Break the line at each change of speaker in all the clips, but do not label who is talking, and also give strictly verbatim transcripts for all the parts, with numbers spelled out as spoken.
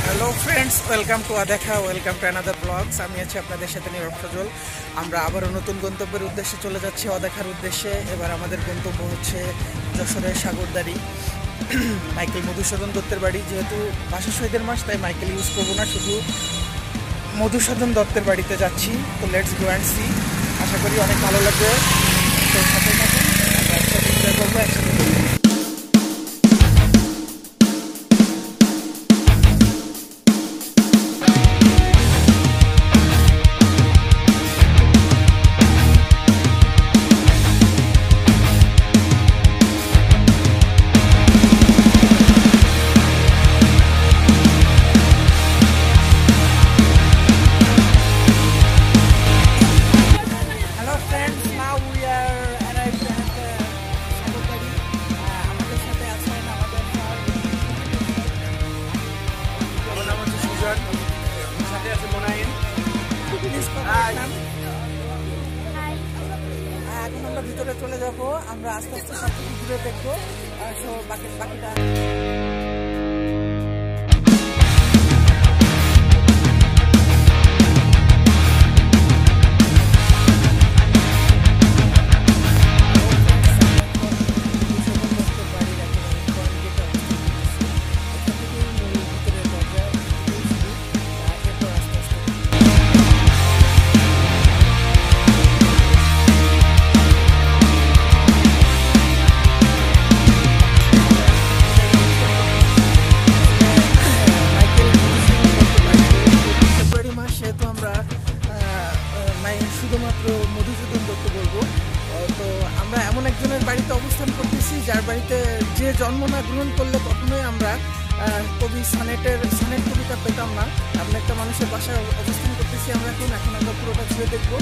Hello friends, welcome to odhakha, welcome to another vlogs. আমি আছি আপনাদের সাথে নীরব সজল। আমরা আবার নতুন গন্তব্যের উদ্দেশ্যে চলে যাচ্ছি odhakhaর উদ্দেশ্যে। এবার আমাদের গন্তব্য হচ্ছে যশোরের সাগরদারি। মাইকেল মধুসূদন দত্তের বাড়ি, যেহেতু ভাষা শহীদের মাস তাই মাইকেল ইউজ করবো না, শুধু মধুসূদন দত্তের বাড়িতে যাচ্ছি। তো লেটস গো অ্যান্ড সি। আশা করি অনেক ভালো লাগবে। তো সাথে থাকুন, আমরা একসাথে এনজয় করবো, একসাথে করবো। এখন আমরা ভিতরে চলে যাবো, আমরা আস্তে আস্তে সব কিছু ঘুরে দেখবো। বাকি বাকিটা যার বাড়িতে যে জন্ম না গ্রহণ করলে কখনোই আমরা কবি সনেটের সনেট কবিতা পেতাম না। আমরা একটা মানুষের বাসায় অবস্থান করতেছি আমরা এখন এখন আমরা পুরোটা ঘুরে দেখবো।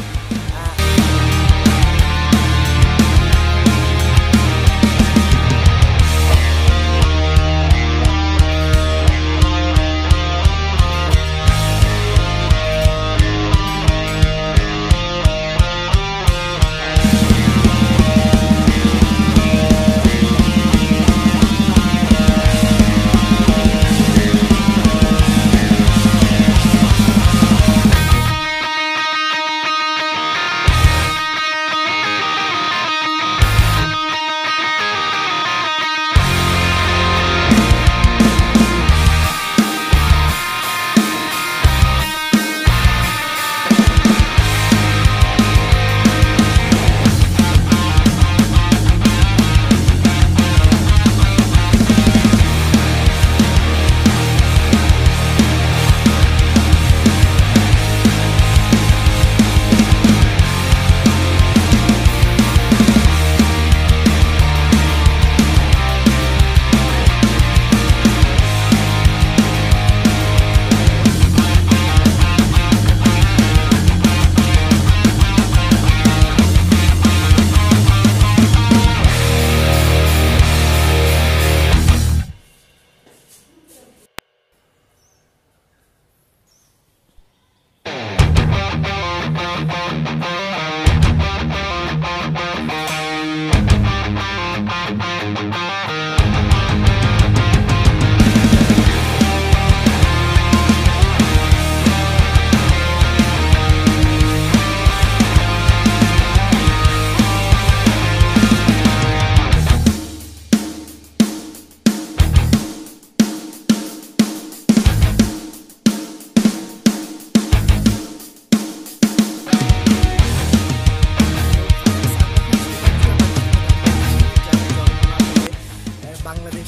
বাংলাদেশ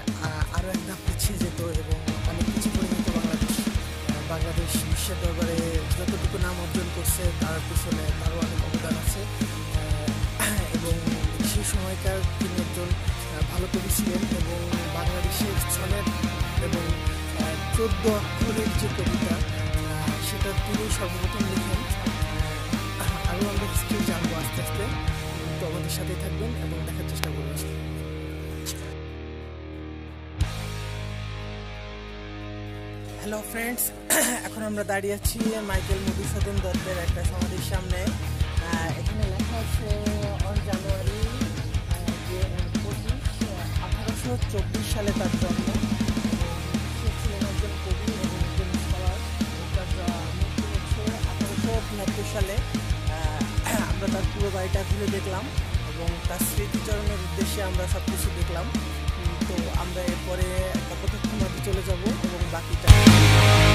আরও এক ধাপ পিছিয়ে যেত এবং অনেক কিছু পরিণত বাংলাদেশ বাংলাদেশ বিশ্বের দরবারে যতটুকু নাম অর্জন করছে তার পিছনে তারও অনেক অবদান আছে। এবং সেই সময়কার তিনি একজন ভালো কবি ছিলেন এবং বাংলাদেশের সনেট এবং চোদ্দ অক্ষরের যে কবিতা সেটা তিনি সর্বপ্রথম লিখেন। আরও আমরা হিস্ট্রি জানবো আস্তে আস্তে। তো আমাদের সাথেই থাকবেন এবং দেখার চেষ্টা করবেন। হ্যালো ফ্রেন্ডস, এখন আমরা দাঁড়িয়ে আছি মাইকেল মধুসূদন দত্তের একটা সমাধির সামনে। এখানে লেখা আছে অন জানুয়ারি যে পঁচিশ আঠারোশো চব্বিশ সালে তার জন্ম। সে ছিলেন একজন কবি এবং এটা ঘুরে দেখলাম এবং তার স্মৃতিচারণের উদ্দেশ্যে আমরা সব কিছু দেখলাম। তো আমরা এরপরে কপোতাক্ষ নদী চলে যাব এবং বাকিটা